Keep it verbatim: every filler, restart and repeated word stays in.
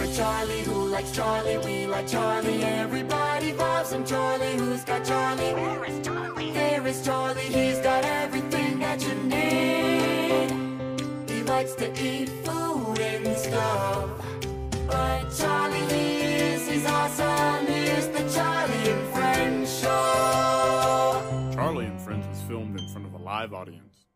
Charleyyy? Who likes Charleyyy? We like Charleyyy. Everybody loves him. Charleyyy, who's got Charleyyy? Where is Charleyyy? There is Charleyyy. He's got everything that you need. He likes to eat food and stuff, but Charleyyy, he is, he's awesome. Here's the Charleyyy and Friends show. Charleyyy and Friends was filmed in front of a live audience.